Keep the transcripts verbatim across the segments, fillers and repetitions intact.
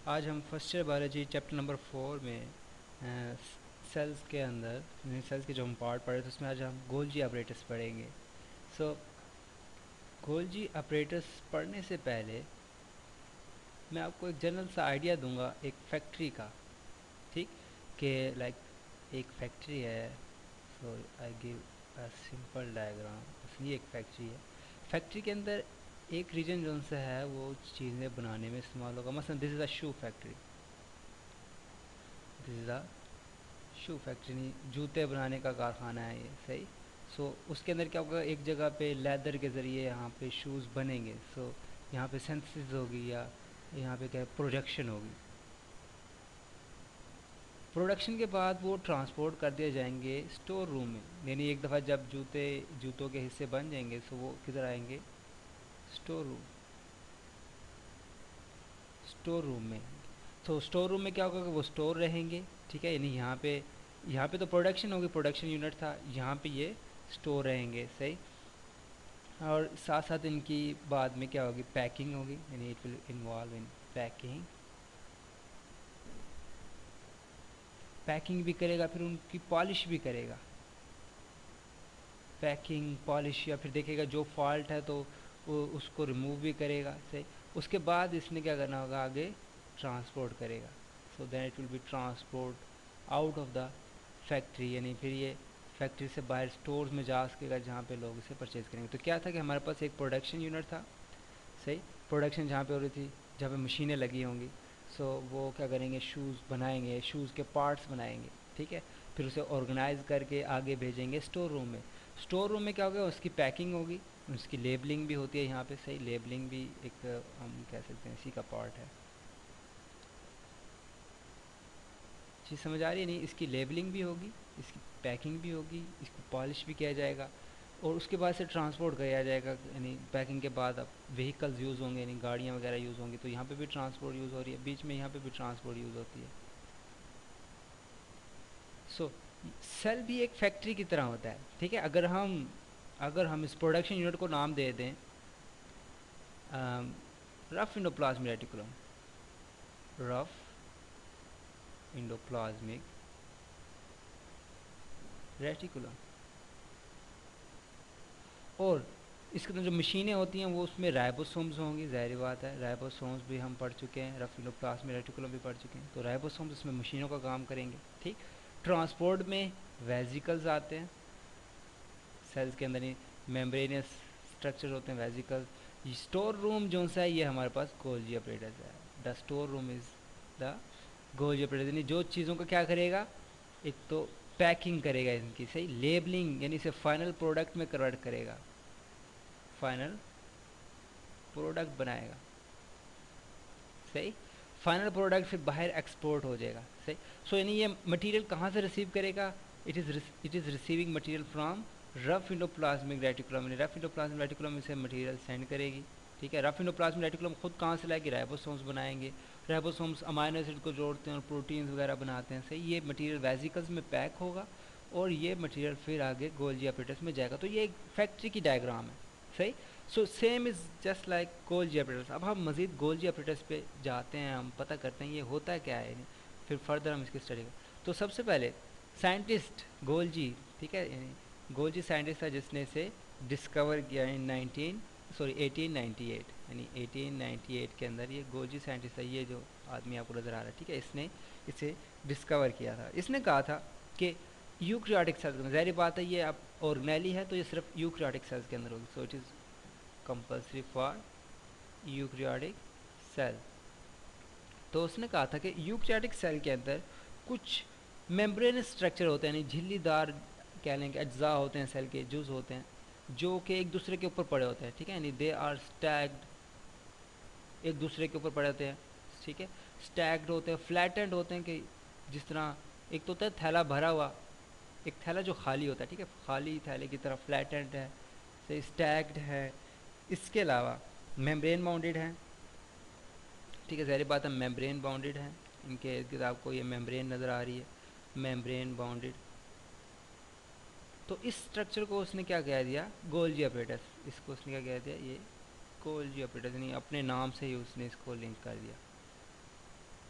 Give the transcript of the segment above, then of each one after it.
आज हम first year biology chapter number four में सेल्स के अंदर सेल्स के जो हम पार्ट पढ़े थे उसमें आज हम गोल्जी अपरेटस पढ़ेंगे। सो गोल्जी अपरेटस पढ़ने से पहले मैं आपको एक जनरल सा आइडिया दूंगा एक फैक्ट्री का, ठीक, कि लाइक एक फैक्ट्री है। So I give a simple diagram. इसलिए एक फैक्ट्री है, फैक्ट्री के अंदर एक रीजन जो सा है वो चीज़ें बनाने में इस्तेमाल होगा। मसलन this is a shoe factory, this is a shoe factory, नहीं जूते बनाने का कारखाना है ये, सही। सो so, उसके अंदर क्या होगा, एक जगह पे लेदर के ज़रिए यहाँ पे शूज़ बनेंगे। सो so, यहाँ पे सिंथेसिस होगी या यहाँ पे क्या है, प्रोडक्शन होगी। प्रोडक्शन के बाद वो ट्रांसपोर्ट कर दिए जाएंगे स्टोर रूम में, यानी एक दफ़ा जब जूते जूतों के हिस्से बन जाएंगे तो वो किधर आएंगे, स्टोर रूम। स्टोर रूम में तो स्टोर रूम में क्या होगा कि वो स्टोर रहेंगे, ठीक है। यानी यहाँ पे यहाँ पे तो प्रोडक्शन होगी, प्रोडक्शन यूनिट था, यहाँ पे ये स्टोर रहेंगे, सही। और साथ साथ इनकी बाद में क्या होगी, पैकिंग होगी, यानी it will involve in packing. Packing भी करेगा, फिर उनकी पॉलिश भी करेगा। पैकिंग, पॉलिश, या फिर देखेगा जो फॉल्ट है तो वो उसको रिमूव भी करेगा, सही। उसके बाद इसने क्या करना होगा, आगे ट्रांसपोर्ट करेगा। So then it will be transport out of the factory, यानी फिर ये फैक्ट्री से बाहर स्टोर्स में जा सकेगा जहाँ पे लोग इसे परचेज़ करेंगे। तो क्या था कि हमारे पास एक प्रोडक्शन यूनिट था, सही। प्रोडक्शन जहाँ पे हो रही थी, जहाँ पे मशीनें लगी होंगी। सो वो क्या करेंगे, शूज़ बनाएंगे, शूज़ के पार्ट्स बनाएंगे, ठीक है। फिर उसे ऑर्गेनाइज करके आगे भेजेंगे स्टोर रूम में। स्टोर रूम में क्या होगा, उसकी पैकिंग होगी, उसकी लेबलिंग भी होती है यहाँ पे, सही। लेबलिंग भी एक हम कह सकते हैं इसी का पार्ट है। चीज़ समझ आ रही है नहीं, इसकी लेबलिंग भी होगी, इसकी पैकिंग भी होगी, इसको पॉलिश भी किया जाएगा और उसके बाद से ट्रांसपोर्ट किया जाएगा। यानी पैकिंग के बाद अब व्हीकल्स यूज़ होंगे, यानी गाड़ियाँ वगैरह यूज़ होंगी, तो यहाँ पे भी ट्रांसपोर्ट यूज़ हो रही है, बीच में यहाँ पे भी ट्रांसपोर्ट यूज़ होती है। सो सेल भी एक फैक्ट्री की तरह होता है, ठीक है। अगर हम अगर हम इस प्रोडक्शन यूनिट को नाम दे दें rough endoplasmic reticulum, rough endoplasmic reticulum, और इसके अंदर जो मशीनें होती हैं वो उसमें राइबोसोम्स होंगी, ज़ाहिर बात है। राइबोसोम्स भी हम पढ़ चुके हैं, रफ इंडोप्लाज्मिक रेटिकुलम भी पढ़ चुके हैं। तो राइबोसोम्स इसमें मशीनों का काम करेंगे, ठीक। ट्रांसपोर्ट में वेजिकल्स आते हैं, सेल्स के अंदर ही मेम्ब्रेनियस स्ट्रक्चर होते हैं, वेजिकल्स। स्टोर रूम जो सा है ये हमारे पास गोल्जी अपरेटस है। The store room is the Golgi apparatus, यानी जो चीज़ों का क्या करेगा, एक तो पैकिंग करेगा इनकी, सही। लेबलिंग, यानी इसे फाइनल प्रोडक्ट में कन्वर्ट करेगा, फाइनल प्रोडक्ट बनाएगा, सही। फाइनल प्रोडक्ट फिर बाहर एक्सपोर्ट हो जाएगा, सही। सो यानी ये मटेरियल कहाँ से रिसीव करेगा, it is it is receiving material from rough endoplasmic reticulum. Rough endoplasmic reticulum इसे मटेरियल सेंड करेगी, ठीक है। रफ इंडोप्लाज्मिक रेटिकुलम खुद कहाँ से लाएगी, राइबोसोम्स बनाएंगे, राइबोसोम्स अमाइनो एसिड को जोड़ते हैं और प्रोटीन्स वगैरह बनाते हैं, सही। ये मटेरियल वेसिकल्स में पैक होगा और ये मटेरियल फिर आगे गोल्जी अपरेटस में जाएगा। तो ये एक फैक्ट्री की डायग्राम है, सही। So same is just like Golgi apparatus. अब हम मज़ीद गोल्जी अपरेटस पे जाते हैं, हम पता करते हैं ये होता क्या है, फिर फर्दर हम इसकी स्टडी करें। तो सबसे पहले साइंटिस्ट गोल्जी, ठीक है, यानी गोल्जी साइंटिस्ट था जिसने इसे डिस्कवर किया in nineteen sorry eighteen ninety eight, यानी एटीन नाइन्टी एट के अंदर ये गोल्जी साइंटिस्ट था, ये जो आदमी आपको नज़र आ रहा है, ठीक है। इसने इसे डिस्कवर किया था। इसने कहा था कि यूक्रियोटिक सेल्स में, ज़ाहिर बात है ये अब ऑर्गेनेली है तो ये सिर्फ यूक्रियोटिक सेल्स के अंदर होगी। So it is compulsory for eukaryotic cell. तो उसने कहा था कि यूक्रियोटिक सेल के अंदर कुछ मेम्ब्रेनस स्ट्रक्चर होते हैं, यानी झिल्लीदार कह लें कि अज्जा होते हैं, सेल के जुज होते हैं जो कि एक दूसरे के ऊपर पड़े होते हैं, ठीक है। यानी दे आर स्टैग्ड, एक दूसरे के ऊपर पड़े होते हैं, ठीक है। स्टैग्ड होते हैं, फ्लैटेंड होते हैं, कि जिस तरह एक तो होता है थैला भरा हुआ, एक थैला जो खाली होता है, ठीक है, खाली थैले की तरह फ्लैटेंड है, से स्टैग्ड है। इसके अलावा मेम्ब्रेन बाउंडेड है, ठीक है, ज़ाहिर बात है मेम्ब्रेन बाउंडेड है। इनके इर्द गिर्द आपको ये मेम्ब्रेन नज़र आ रही है, मेम्ब्रेन बाउंडेड। तो इस स्ट्रक्चर को उसने क्या कह दिया, गोल्जी अपरेटस। इसको उसने क्या कह दिया, ये गोल्जी अपरेटस, यानी अपने नाम से ही उसने इसको लिंक कर दिया।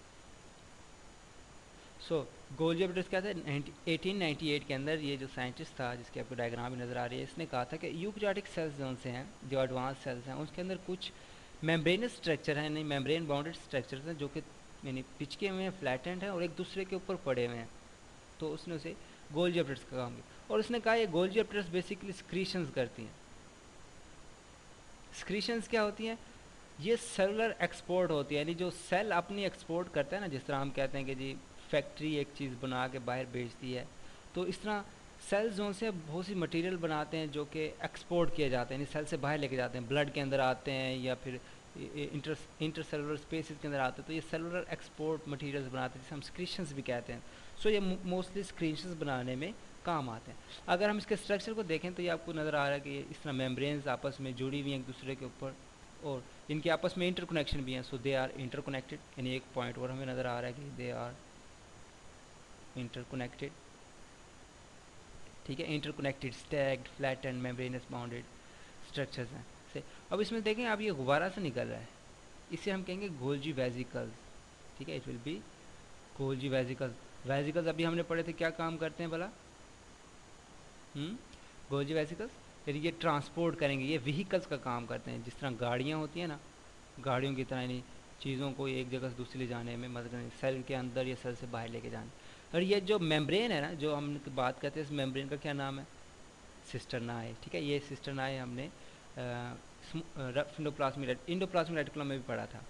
सो गोल्जी एपरेटस क्या था, एटीन नाइंटी एट के अंदर ये जो साइंटिस्ट था, जिसकी आपको डायग्राम भी नज़र आ रही है, इसने कहा था कि यूकैरियोटिक सेल्स जो से हैं, जो एडवांस सेल्स हैं, उसके अंदर कुछ मेम्ब्रेनस स्ट्रक्चर हैं, नहीं मेम्ब्रेन बाउंडेड स्ट्रक्चर्स हैं, जो कि यानी पिचके हुए हैं, फ्लैटेंड हैं और एक दूसरे के ऊपर पड़े हुए हैं। तो उसने उसे गोल्जी एपरेटस का काम किया और उसने कहा ये गोल्जी एपरेटस बेसिकली स्क्रीशंस करती हैं। स्क्रीशंस क्या होती हैं, ये सेलुलर एक्सपोर्ट होती है, यानी जो सेल अपनी एक्सपोर्ट करता है ना, जिस तरह हम कहते हैं कि जी फैक्ट्री एक चीज़ बना के बाहर बेचती है, तो इस तरह सेल्स जो से बहुत सी मटेरियल बनाते हैं जो कि एक्सपोर्ट किए जाते हैं, यानी सेल से बाहर लेके जाते हैं, ब्लड के अंदर आते हैं या फिर इंटर इंटरसेलुलर स्पेसेस के अंदर आते हैं, तो ये सेलुलर एक्सपोर्ट मटेरियल्स बनाते हैं, जिसे हम स्क्रीशंस भी कहते हैं। सो ये मोस्टली स्क्रीशंस बनाने में काम आते हैं। अगर हम इसके स्ट्रक्चर को देखें तो ये आपको नज़र आ रहा है कि इस तरह मेम्ब्रेन्स आपस में जुड़ी हुई हैं एक दूसरे के ऊपर, और इनके आपस में इंटरकनेक्शन भी हैं। सो दे आर इंटरकनेक्टेड, यानी एक पॉइंट और हमें नज़र आ रहा है कि दे आर इंटरकनेक्टेड, ठीक है। Interconnected stacked flattened membranous bounded structures हैं से। अब इसमें देखें, अब ये गुब्बारा से निकल रहा है, इसे हम कहेंगे गोल्जी वेसिकल्स, ठीक है। It will be Golgi vesicles. Vesicles अभी हमने पढ़े थे क्या काम करते हैं भला, हम्म गोल्जी वेसिकल्स, फिर ये ट्रांसपोर्ट करेंगे, ये व्हीकल्स का काम करते हैं। जिस तरह गाड़ियाँ होती हैं ना, गाड़ियों की तरह नहीं, चीज़ों को एक जगह से दूसरी ले जाने में मदद करेंगे, सेल के अंदर या सेल से बाहर लेके जाने। और ये जो मेम्ब्रेन है ना, जो हम बात करते हैं, इस मेम्ब्रेन का क्या नाम है, सिस्टरनाई, ठीक है। ये सिस्टरनाई हमने इंडोप्लाज्मिक इंडोप्लाज्मिक रेटिकुलम में भी पढ़ा था।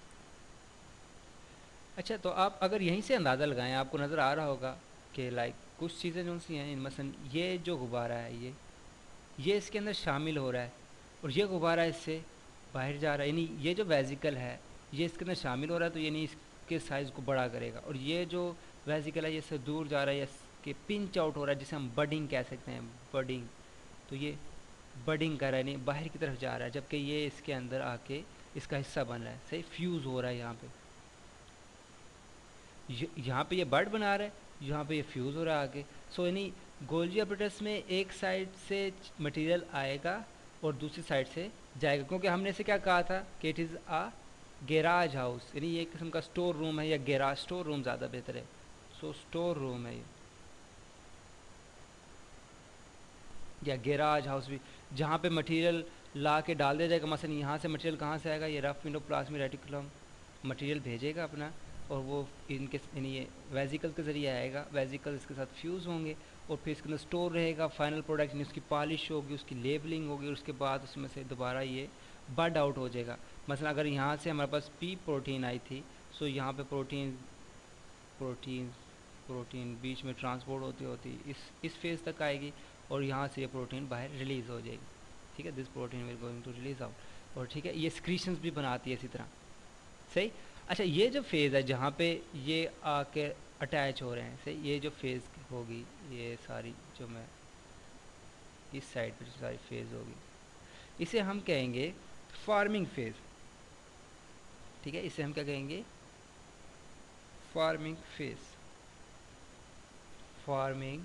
अच्छा, तो आप अगर यहीं से अंदाज़ा लगाएं, आपको नज़र आ रहा होगा कि लाइक कुछ चीज़ें जो सी हैं, मसलन ये जो गुब्बारा है, ये ये इसके अंदर शामिल हो रहा है, और ये गुब्बारा इससे बाहर जा रहा है, यानी ये जो वेसिकल है ये इसके अंदर शामिल हो रहा है, तो यानी इसके साइज़ को बड़ा करेगा। और ये जो वेसिकल है ये इससे दूर जा रहा है, इसके पिंच आउट हो रहा है, जिसे हम बडिंग कह सकते हैं, बडिंग। तो ये बडिंग कर रहा है, नहीं बाहर की तरफ जा रहा है, जबकि ये इसके अंदर आके इसका हिस्सा बन रहा है, सही फ्यूज़ हो रहा है। यहाँ पे यहाँ पे ये बड बना रहा है, यहाँ पे ये फ्यूज़ हो रहा है आगे। सो यानी गोल्जी एपरेटस में एक साइड से मटेरियल आएगा और दूसरी साइड से जाएगा, क्योंकि हमने इसे क्या कहा था कि it is a garage house, यानी ये किस्म का स्टोर रूम है, या गैराज स्टोर रूम ज़्यादा बेहतर है। सो स्टोर रूम है ये, या गैराज हाउस भी, जहाँ पे मटेरियल ला के डाल दिया जाएगा। मसलन यहाँ से मटेरियल कहाँ से आएगा, ये रफ एंडोप्लाज्मिक रेटिकुलम मटेरियल भेजेगा अपना, और वो इनके यानी ये वेसिकल के ज़रिए आएगा, वेसिकल इसके साथ फ्यूज़ होंगे और फिर इसके अंदर स्टोर रहेगा। फाइनल प्रोडक्ट यानी उसकी पॉलिश होगी, उसकी लेबलिंग होगी, और उसके बाद उसमें से दोबारा ये बड आउट हो जाएगा। मसलन अगर यहाँ से हमारे पास पी प्रोटीन आई थी, सो यहाँ पे प्रोटीन प्रोटीन प्रोटीन बीच में ट्रांसपोर्ट होती होती इस इस फेज़ तक आएगी, और यहाँ से ये प्रोटीन बाहर रिलीज़ हो जाएगी, ठीक है। This protein will going to release out, और ठीक है, ये स्क्रीशंस भी बनाती है इसी तरह, सही। अच्छा, ये जो फेज़ है जहाँ पे ये आके अटैच हो रहे हैं, सही, ये जो फेज़ होगी, ये सारी जो मैं इस साइड पर सारी फेज़ होगी, इसे हम कहेंगे फार्मिंग फेज़, ठीक है। इसे हम क्या कहेंगे, फार्मिंग फेज़, फार्मिंग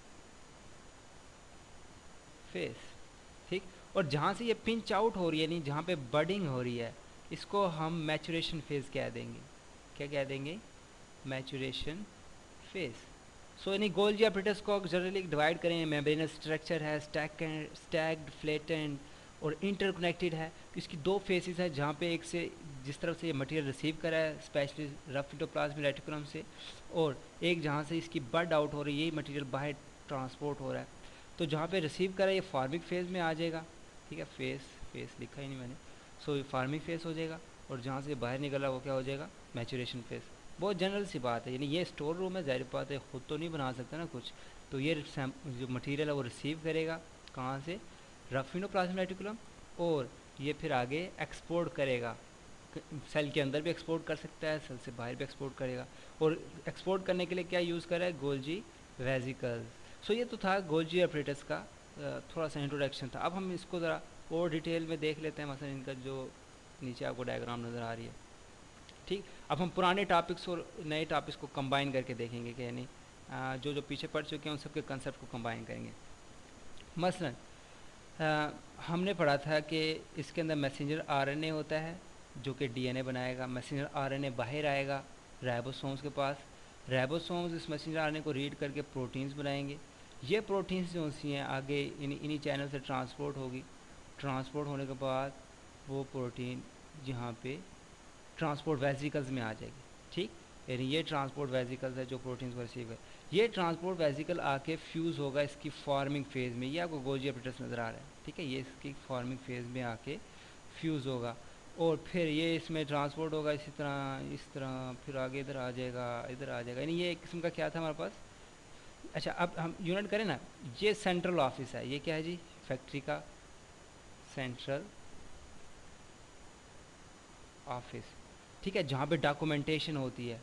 फेज़, ठीक। और जहाँ से ये पिंच आउट हो रही है, यानी जहाँ पे बडिंग हो रही है, इसको हम मैचुरेशन फेज़ कह देंगे। क्या कह देंगे, मैचुरेशन फेज़। सो यानी गोल्जी एपरेटस को जनरली डिवाइड करें, मेम्ब्रेनस स्ट्रक्चर है, स्टैक स्टैक्ड फ्लैटेंड और इंटरकनेक्टेड है। इसकी दो फेसेस है, जहाँ पे एक से जिस तरफ से ये मटेरियल रिसीव करा है, स्पेशली रफ एंडोप्लाज्मिक रेटिकुलम से, और एक जहाँ से इसकी बड आउट हो रही है, यही मटेरियल बाहर ट्रांसपोर्ट हो रहा है। तो जहाँ पे रिसीव करा है ये फार्मिंग फेज़ में आ जाएगा, ठीक है। फेस फेस लिखा ही नहीं मैंने, सो ये फार्मिंग फेस हो जाएगा, और जहाँ से बाहर निकला वो क्या हो जाएगा, मैचुरेशन फेस। बहुत जनरल सी बात है, यानी ये स्टोर रूम है, ज़ाहिर बात है ख़ुद तो नहीं बना सकता ना कुछ, तो ये जो मटेरियल है वो रिसीव करेगा कहाँ से, रफ एंडोप्लाज्मिक रेटिकुलम, और ये फिर आगे एक्सपोर्ट करेगा। सेल के अंदर भी एक्सपोर्ट कर सकता है, सेल से बाहर भी एक्सपोर्ट करेगा, और एक्सपोर्ट करने के लिए क्या यूज़ कर रहा है, गोल्जी वेसिकल्स। सो ये तो था गोल्जी एपरेटस का थोड़ा सा इंट्रोडक्शन था। अब हम इसको ज़रा और डिटेल में देख लेते हैं, मसलन इनका जो नीचे आपको डायग्राम नज़र आ रही है, ठीक। अब हम पुराने टॉपिक्स और नए टॉपिक्स को कंबाइन करके देखेंगे कि यानी जो जो पीछे पढ़ चुके हैं उन सबके कंसेप्ट को कंबाइन करेंगे। मसलन आ, हमने पढ़ा था कि इसके अंदर मैसेंजर आरएनए होता है जो कि डीएनए बनाएगा। मैसेंजर आरएनए बाहर आएगा राइबोसोम्स के पास, राइबोसोम्स इस मैसेंजर आर एन ए को रीड करके प्रोटीन्स बनाएंगे। ये प्रोटीन्स जो सी हैं आगे इन इन्हीं चैनल से ट्रांसपोर्ट होगी। ट्रांसपोर्ट होने के बाद वो प्रोटीन यहाँ पे ट्रांसपोर्ट वेसिकल्स में आ जाएगी, ठीक। यानी ये ट्रांसपोर्ट वेसिकल्स है जो प्रोटीन्स को रिसीव है। ये ट्रांसपोर्ट वेसिकल आके फ्यूज़ होगा इसकी फॉर्मिंग फेज़ में। ये आपको गोल्जी अपरेटस नज़र आ रहा है, ठीक है। ये इसकी फॉर्मिंग फेज़ में आके फ्यूज़ होगा और फिर ये इसमें ट्रांसपोर्ट होगा इसी तरह इस तरह, फिर आगे इधर आ जाएगा, इधर आ जाएगा। यानी ये एक किस्म का क्या था हमारे पास। अच्छा, अब हम यूनिट करें ना, ये सेंट्रल ऑफिस है। ये क्या है जी, फैक्ट्री का सेंट्रल ऑफिस, ठीक है, जहाँ पे डॉक्यूमेंटेशन होती है।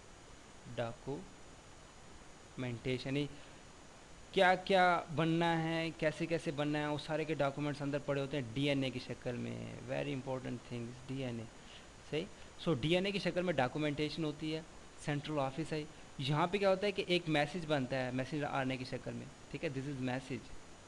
डॉक्यूमेंटेशन यानी क्या क्या बनना है, कैसे कैसे बनना है, उस सारे के डॉक्यूमेंट्स अंदर पड़े होते हैं डीएनए की शक्ल में। वेरी इंपॉर्टेंट थिंग्स, डीएनए, सही। सो डीएनए की शक्ल में डॉक्यूमेंटेशन होती है, सेंट्रल ऑफिस है। यहाँ पे क्या होता है कि एक मैसेज बनता है मैसेज आने की शक्ल में, ठीक है, दिस इज़ मैसेज।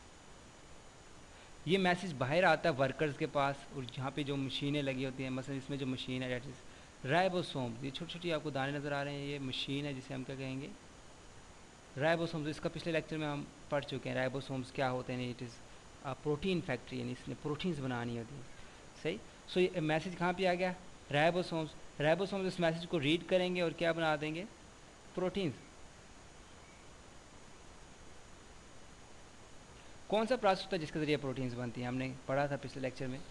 ये मैसेज बाहर आता है वर्कर्स के पास, और यहाँ पे जो मशीनें लगी होती हैं, मसलन इसमें जो मशीन है डेट इज़ राइबोसोम्स। ये छोटी छोटी आपको दाने नज़र आ रहे हैं, ये मशीन है जिसे हम क्या कहेंगे, राइबोसोम्स। इसका पिछले लेक्चर में हम पढ़ चुके हैं राइबोसोम्स क्या होते हैं। इट इज़ प्रोटीन फैक्ट्री, यानी इसने प्रोटीन्स बनानी होती है, सही। सो ये मैसेज कहाँ पे आ गया, राइबोसोम्स। राइबोसोम्स इस मैसेज को रीड करेंगे और क्या बना देंगे, प्रोटीन्स। कौन सा प्रोसेस होता है जिसके ज़रिए प्रोटीन्स बनती हैं, हमने पढ़ा था पिछले लेक्चर में,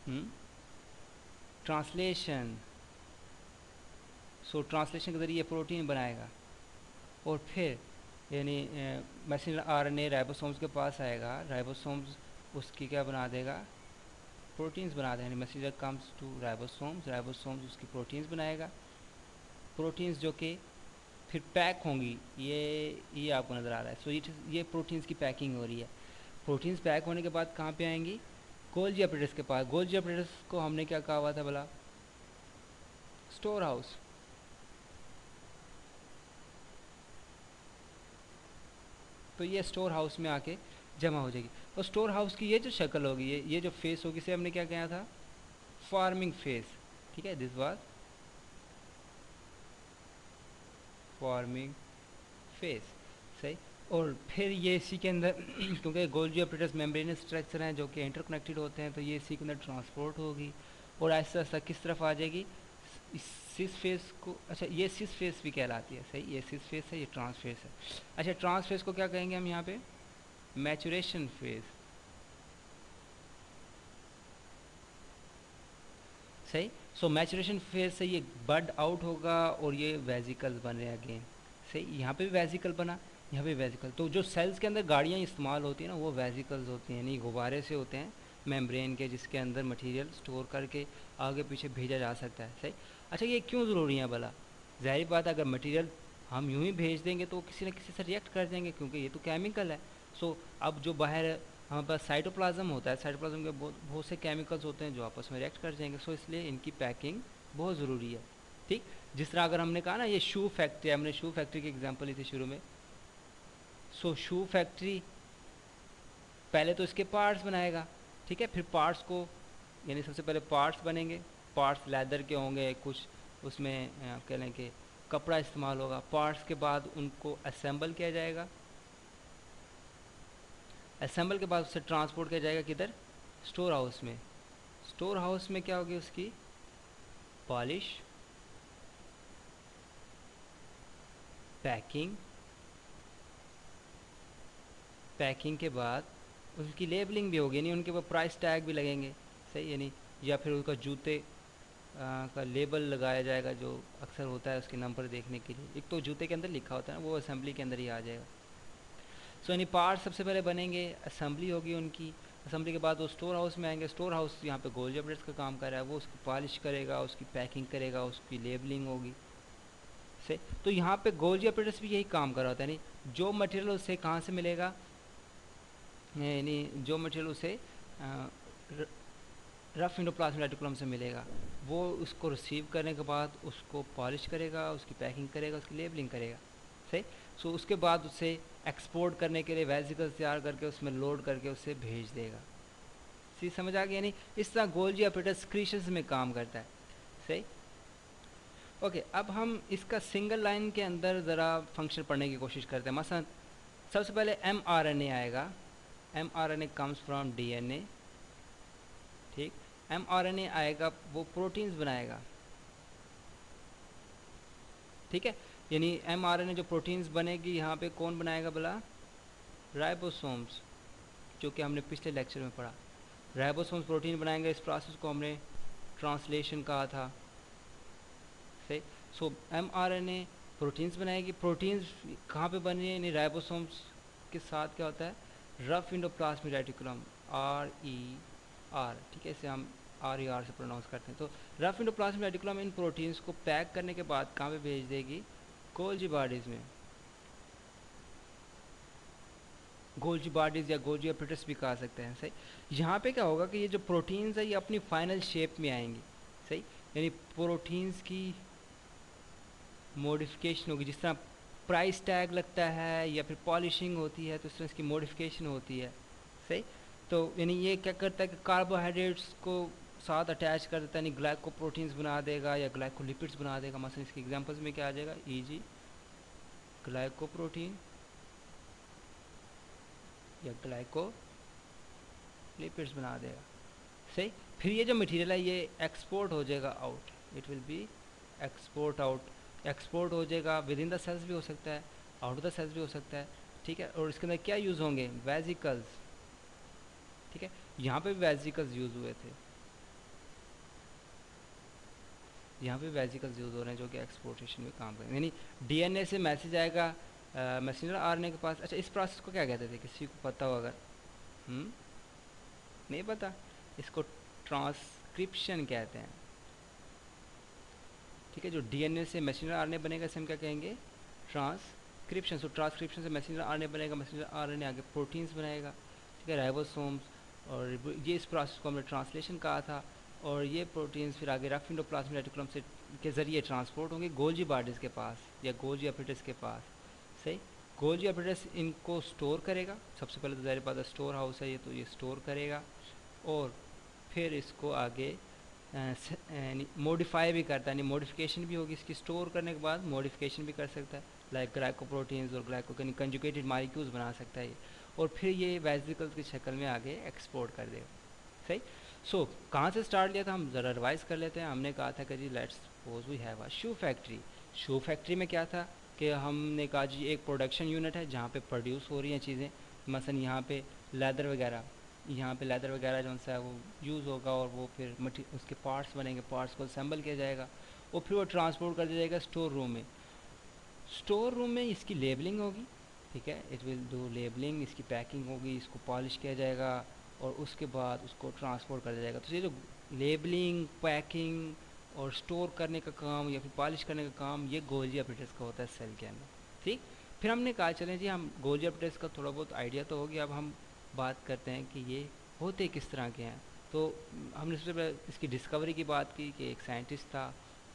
ट्रांसलेशन। सो ट्रांसलेशन के ज़रिए प्रोटीन बनाएगा और फिर यानी मैसेंजर आरएनए राइबोसोम्स के पास आएगा, राइबोसोम्स उसकी क्या बना देगा, प्रोटीन्स बना देगा। यानी messenger comes to ribosomes, ribosomes उसकी प्रोटीन्स बनाएगा। प्रोटीन्स जो कि फिर पैक होंगी, ये ये आपको नज़र आ रहा है। सो so, ये प्रोटीन्स की पैकिंग हो रही है। प्रोटीन्स पैक होने के बाद कहाँ पे आएंगी, गोल्जी अपरेटस के पास। गोल्जी अपरेटस को हमने क्या कहा हुआ था भला, स्टोर हाउस। तो ये स्टोर हाउस में आके जमा हो जाएगी। और स्टोर हाउस की ये जो शक्ल होगी, ये ये जो फेस होगी, इसे हमने क्या कहा था, फार्मिंग फेस, ठीक है, दिस वाज फार्मिंग फेस, सही। और फिर ये इसी के अंदर क्योंकि गोल्जी अपरेटस मेम्ब्रेनस स्ट्रक्चर हैं जो कि इंटरकनेक्टेड होते हैं, तो ये इसी के अंदर ट्रांसपोर्ट होगी और ऐसा ऐसा किस तरफ आ जाएगी, इस सिस फेस को। अच्छा, ये सिस फेस भी कहलाती है, सही। ये सिस फेस है, ये ट्रांस फेस है। अच्छा, ट्रांस फेस को क्या कहेंगे हम यहाँ पे, मैचुरेशन फेस, सही। सो मैचुरेशन फेज से ये बड आउट होगा और ये वेजिकल्स बन रहे हैं अगेन, सही। यहाँ पे भी वेजिकल बना, यहाँ पे वेजिकल। तो जो सेल्स के अंदर गाड़ियाँ इस्तेमाल होती हैं ना, वो वेजिकल्स होती हैं, यानी गुब्बारे से होते हैं मेम्ब्रेन के, जिसके अंदर मटेरियल स्टोर करके आगे पीछे भेजा जा सकता है, सही। अच्छा, ये क्यों ज़रूरी है भला, ज़ाहिर बात है अगर मटेरियल हम यूँ ही भेज देंगे तो किसी न किसी से रिएक्ट कर देंगे, क्योंकि ये तो केमिकल है। सो अब जो बाहर हमारे पास साइटोप्लाज्म होता है, साइटोप्लाज्म के बहुत बहुत से केमिकल्स होते हैं जो आपस में रिएक्ट कर जाएंगे। सो इसलिए इनकी पैकिंग बहुत ज़रूरी है, ठीक। जिस तरह अगर हमने कहा ना ये शू फैक्ट्री, हमने शू फैक्ट्री की एग्जांपल ली थी शुरू में। सो शू फैक्ट्री पहले तो इसके पार्ट्स बनाएगा, ठीक है, फिर पार्ट्स को यानी सबसे पहले पार्ट्स बनेंगे, पार्ट्स लेदर के होंगे, कुछ उसमें कह लें कि कपड़ा इस्तेमाल होगा। पार्ट्स के बाद उनको असेंबल किया जाएगा, असेंबल के बाद उससे ट्रांसपोर्ट किया जाएगा किधर, स्टोर हाउस में। स्टोर हाउस में क्या होगी, उसकी पॉलिश, पैकिंग, पैकिंग के बाद उसकी लेबलिंग भी होगी, यानी उनके ऊपर प्राइस टैग भी लगेंगे, सही। यानी या फिर उसका जूते आ, का लेबल लगाया जाएगा जो अक्सर होता है उसके नंबर देखने के लिए। एक तो जूते के अंदर लिखा होता है ना, वो असेंबली के अंदर ही आ जाएगा। सो यानी पार्ट सबसे पहले बनेंगे, असेंबली होगी उनकी, असेंबली के बाद वो स्टोर हाउस में आएंगे। स्टोर हाउस यहाँ पे गोल्जी अपरेटस का काम कर रहा है, वो उसकी पॉलिश करेगा, उसकी पैकिंग करेगा, उसकी लेबलिंग होगी, से। तो यहाँ पे गोल्जी अपरेटस भी यही काम कर रहा होता है, यानी जो मटेरियल उसे कहाँ से मिलेगा, यानी जो मटेरियल उसे रफ एंडोप्लाज्मिक रेटिकुलम से मिलेगा, वो उसको रिसीव करने के बाद उसको पॉलिश करेगा, उसकी पैकिंग करेगा, उसकी लेबलिंग करेगा, सही। सो उसके बाद उसे एक्सपोर्ट करने के लिए वेसिकल्स तैयार करके उसमें लोड करके उसे भेज देगा। सी समझ आ गया, यानी इस तरह गोल्जी अपरेटस क्रीशंस में काम करता है, सही। ओके, अब हम इसका सिंगल लाइन के अंदर ज़रा फंक्शन पढ़ने की कोशिश करते हैं। मसलन सबसे पहले एम आर एन ए आएगा। M R N A comes from D N A, ठीक। एम आर एन ए आएगा, वो प्रोटीन्स बनाएगा, ठीक है। यानी एम आर एन ए जो प्रोटीन्स बनेगी, यहाँ पे कौन बनाएगा बोला? राइबोसोम्स, जो कि हमने पिछले लेक्चर में पढ़ा। राइबोसोम्स प्रोटीन बनाएंगे, इस प्रोसेस को हमने ट्रांसलेशन कहा था, सही। So M R N A proteins बनाएगी। प्रोटीन्स कहाँ पे बन रही है? यानी राइबोसोम्स के साथ क्या होता है? Rough endoplasmic reticulum, R E R, ठीक है, इसे हम आर ई आर से प्रोनाउंस करते हैं। तो रफ एंडोप्लाज्मिक रेटिकुलम इन प्रोटीन्स को पैक करने के बाद कहाँ पे भेज देगी? गोल्जी बॉडीज़ में। गोल्जी बॉडीज़ या गोल्जी एपेरेटस भी कहा सकते हैं, सही। यहाँ पे क्या होगा कि ये जो प्रोटीन्स है ये अपनी फाइनल शेप में आएंगी, सही। यानी प्रोटीन्स की मॉडिफिकेशन होगी, जिस तरह प्राइस टैग लगता है या फिर पॉलिशिंग होती है, तो इस तरह इसकी मॉडिफिकेशन होती है, सही। तो यानी ये क्या करता है कि कार्बोहाइड्रेट्स को साथ अटैच कर देता है, यानी ग्लाइकोप्रोटीन्स बना देगा या ग्लाइकोलिपिड्स बना देगा। मसलन इसकी एग्जांपल्स में क्या आ जाएगा? ई जी ग्लाइकोप्रोटीन या ग्लाइकोलिपिड्स बना देगा, सही। फिर ये जो मटेरियल है ये एक्सपोर्ट हो जाएगा out, it will be export out. Export हो जाएगा, विद इन द सेल्स भी हो सकता है, आउट ऑफ द सेल्स भी हो सकता है, ठीक है। और इसके अंदर क्या यूज़ होंगे? वेजिकल्स, ठीक है। यहाँ पे भी वेजिकल्स यूज़ हुए थे, यहाँ पे वेजिकल्स यूज़ हो रहे हैं जो कि एक्सपोर्टेशन में काम करेंगे। यानी डीएनए से मैसेज आएगा मैसेंजर आरएनए के पास। अच्छा, इस प्रोसेस को क्या कहते थे? किसी को पता हो अगर? हम्म नहीं पता? इसको ट्रांसक्रिप्शन कहते हैं, ठीक है। जो डीएनए से मैसेंजर आरएनए बनेगा इसे हम क्या कहेंगे? ट्रांसक्रिप्शन। सो ट्रांसक्रिप्शन से मैसेंजर आरएनए बनेगा, मैसेंजर आरएनए आगे प्रोटीन्स बनाएगा, ठीक है, राइबोसोम्स। और ये इस प्रोसेस को हमने ट्रांसलेशन कहा था। और ये प्रोटीन्स फिर आगे रफ एंडोप्लाज्मिक रेटिकुलम से के ज़रिए ट्रांसपोर्ट होंगे गोल्जी बॉडीज़ के पास या गोल्जी एपेरेटस के पास, सही। गोल्जी एपेरेटस इनको स्टोर करेगा। सबसे पहले तो ज़ाहिर बात है स्टोर हाउस है ये, तो ये स्टोर करेगा और फिर इसको आगे मॉडिफाई भी करता है, यानी मॉडिफिकेशन भी होगी इसकी। स्टोर करने के बाद मॉडिफिकेशन भी कर सकता है, लाइक ग्लाइकोप्रोटीन्स और ग्लाइको कंजुगेटेड मॉलिक्यूल्स बना सकता है ये। और फिर ये वेजिकल्स की शक्ल में आगे एक्सपोर्ट कर देगा, सही। सो so, कहाँ से स्टार्ट लिया था? हम ज़रा रिवाइज कर लेते हैं। हमने कहा था कि जी let's suppose we have a shoe factory. Shoe factory में क्या था कि हमने कहा जी एक प्रोडक्शन यूनिट है जहाँ पे प्रोड्यूस हो रही हैं चीज़ें। मसलन यहाँ पे लेदर वगैरह, यहाँ पे लेदर वगैरह जो सा है वो यूज़ होगा और वो फिर मटी उसके पार्ट्स बनेंगे, पार्ट्स को असेंबल किया जाएगा और फिर वो ट्रांसपोर्ट कर दिया जाएगा स्टोर रूम में। स्टोर रूम में इसकी लेबलिंग होगी, ठीक है, इट विल डू लेबलिंग, इसकी पैकिंग होगी, इसको पॉलिश किया जाएगा और उसके बाद उसको ट्रांसपोर्ट कर दिया जाएगा। तो ये जो लेबलिंग, पैकिंग और स्टोर करने का काम या फिर पॉलिश करने का काम ये गोल्जी एपेरेटस का होता है सेल के अंदर, ठीक। फिर हमने कहा चलें जी हम गोल्जी एपेरेटस का थोड़ा बहुत आइडिया तो हो गया, अब हम बात करते हैं कि ये होते किस तरह के हैं। तो हमने सबसे पहले इसकी डिस्कवरी की बात की कि एक साइंटिस्ट था,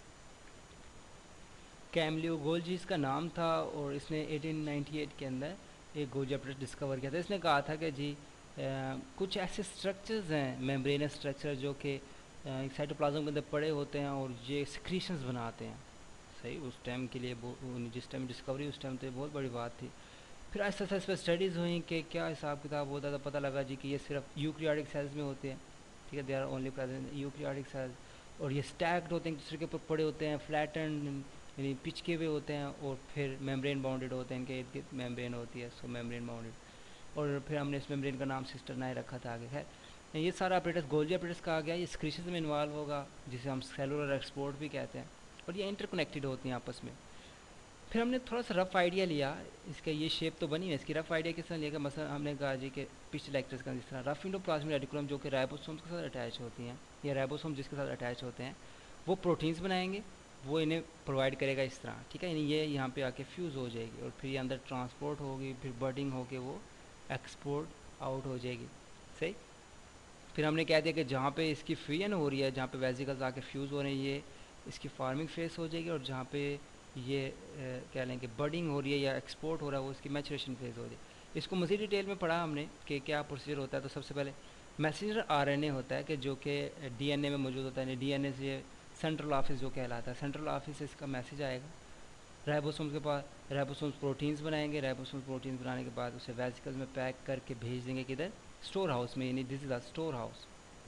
कैमलियो गोल्जी इसका नाम था, और इसने अठारह सौ अट्ठानवे के अंदर एक गोल्जी एपेरेटस डिस्कवर किया था। इसने कहा था कि जी आ, कुछ ऐसे स्ट्रक्चर्स हैं, मेम्ब्रेनस स्ट्रक्चर, जो कि साइटोप्लाज्म के अंदर पड़े होते हैं और ये सिक्रीशंस बनाते हैं, सही। उस टाइम के लिए जिस टाइम डिस्कवरी उस टाइम तो ये बहुत बड़ी बात थी। फिर ऐसा ऐसा इस पर स्टडीज़ हुई कि क्या हिसाब किताब होता था, पता लगा जी कि ये सिर्फ यूकैरियोटिक सेल्स में होते हैं, ठीक है, they are only present eukaryotic cells. और ये स्टैक्ड होते हैं, दूसरे के ऊपर पड़े होते हैं, फ्लैटेंड यानी पिचके हुए होते हैं, और फिर मेम्ब्रेन बाउंडेड होते हैं, इनके इर्द गिर्द मेम्ब्रेन होती है, सो मेम्ब्रेन बाउंडेड। और फिर हमने इस मेम्ब्रेन का नाम सिस्टरनाए रखा था आगे। खैर ये सारा एपेरेटस गोल्जी एपेरेटस का आ गया, ये सिक्रीशंस में इन्वॉल्व होगा जिसे हम सेलुलर एक्सपोर्ट भी कहते हैं, और ये इंटरकनेक्टेड होती हैं आपस में। फिर हमने थोड़ा सा रफ़ आइडिया लिया, इसका ये शेप तो बनी है, इसकी रफ़ आइडिया किस तरह लिया? मसलन हमने कहा जी कि पिछले लेक्चर्स का जिस तरह रफ एंडोप्लाज्मिक रेटिकुलम जो कि राइबोसोम्स के साथ अटैच होती हैं, या राइबोसोम जिसके साथ अटैच होते हैं वो प्रोटीन्स बनाएंगे, वो इन्हें प्रोवाइड करेगा इस तरह, ठीक है। यानी ये यहाँ पे आके फ्यूज़ हो जाएगी और फिर ये अंदर ट्रांसपोर्ट होगी, फिर बर्डिंग होके वो एक्सपोर्ट आउट हो जाएगी, सही। फिर हमने कह दिया कि जहाँ पे इसकी फ्यूजन हो रही है, जहाँ पे वेजिकल्स आके फ्यूज़ हो रहे हैं, ये इसकी फार्मिंग फेस हो जाएगी, और जहाँ पे ये कह लें कि बर्डिंग हो रही है या एक्सपोर्ट हो रहा है वो इसकी मैचुरेशन फेज़ हो रही है। इसको मज़ीद डिटेल में पढ़ा हमने कि क्या प्रोसीजर होता है। तो सबसे पहले मैसेंजर आरएनए होता है कि जो कि डीएनए में मौजूद होता है, डीएनए से सेंट्रल ऑफिस जो कहलाता है, सेंट्रल ऑफिस से इसका मैसेज आएगा राइबोसोम्स के पास, राइबोसोम्स प्रोटीन्स बनाएंगे, राइबोसोम्स प्रोटीन्स बनाने के बाद उसे वेसिकल्स में पैक करके भेज देंगे किधर, स्टोर हाउस में, यानी this is the store house.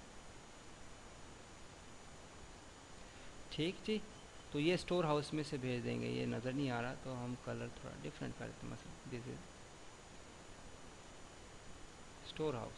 ठीक जी, तो ये स्टोर हाउस में से भेज देंगे। ये नज़र नहीं आ रहा तो हम कलर थोड़ा डिफरेंट कर देते हैं, मतलब दिस इज स्टोर हाउस,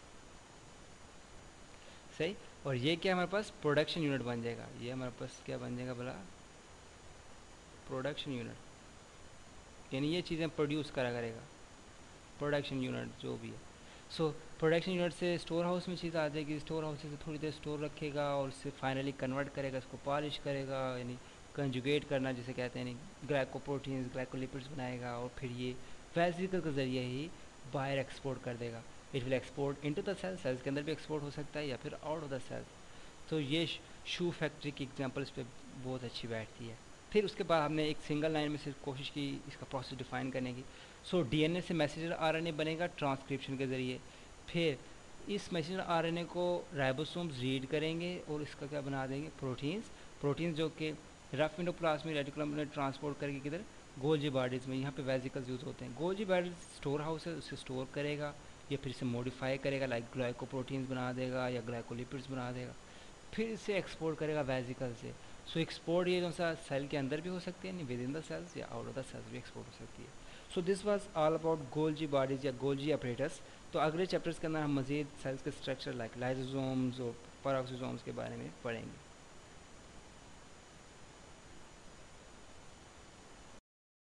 सही। और ये क्या हमारे पास प्रोडक्शन यूनिट बन जाएगा, ये हमारे पास क्या बन जाएगा भला, प्रोडक्शन यूनिट, यानी ये चीज़ें प्रोड्यूस करा करेगा, प्रोडक्शन यूनिट जो भी है। सो प्रोडक्शन यूनिट से स्टोर हाउस में चीज़ आ जाएगी, स्टोर हाउस से थोड़ी देर स्टोर रखेगा और उससे फाइनली कन्वर्ट करेगा, इसको पॉलिश करेगा, यानी कंजुगेट करना जिसे कहते हैं, यानी ग्लाइकोप्रोटीन्स ग्लाइकोलिपिड्स बनाएगा, और फिर ये वेसिकल के ज़रिए ही बाहर एक्सपोर्ट कर देगा। It will export into the cell, cells के अंदर भी एक्सपोर्ट हो सकता है या फिर आउट ऑफ द सेल्स। तो ये शू फैक्ट्री की एग्जांपल इस पर बहुत अच्छी बैठती है। फिर उसके बाद हमने एक सिंगल लाइन में से कोशिश की इसका प्रोसेस डिफाइन करने की। सो डीएनए से मैसेंजर आरएनए बनेगा ट्रांसक्रिप्शन के ज़रिए, फिर इस मैसेंजर आरएनए को राइबोसोम्स रीड करेंगे और इसका क्या बना देंगे, प्रोटीन्स, प्रोटीन्स जो कि रफ एंडोप्लाज्मिक रेटिकुलम में ट्रांसपोर्ट करके किधर, गोल्जी बॉडीज़ में, यहाँ पे वेसिकल्स यूज़ होते हैं। गोल्जी बॉडीज स्टोर हाउस है, उसे स्टोर करेगा या फिर इसे मॉडिफाई करेगा, लाइक ग्लाइकोप्रोटीन्स बना देगा या ग्लाइकोलिपिड्स बना देगा, फिर इसे एक्सपोर्ट करेगा वेसिकल से। सो एक्सपोर्ट ये जो सा सेल के अंदर भी हो सकती है, विद इन द सेल्स, या आउट ऑफ द सेल्स भी एक्सपोर्ट हो सकती है। So this was all about Golgi bodies या गोल्जी अपरेटस। तो अगले चैप्टर्स के अंदर हम मज़ीद सेल्स के स्ट्रक्चर लाइक लाइसोसोम्स और पैराक्सोसोम्स के बारे में पढ़ेंगे।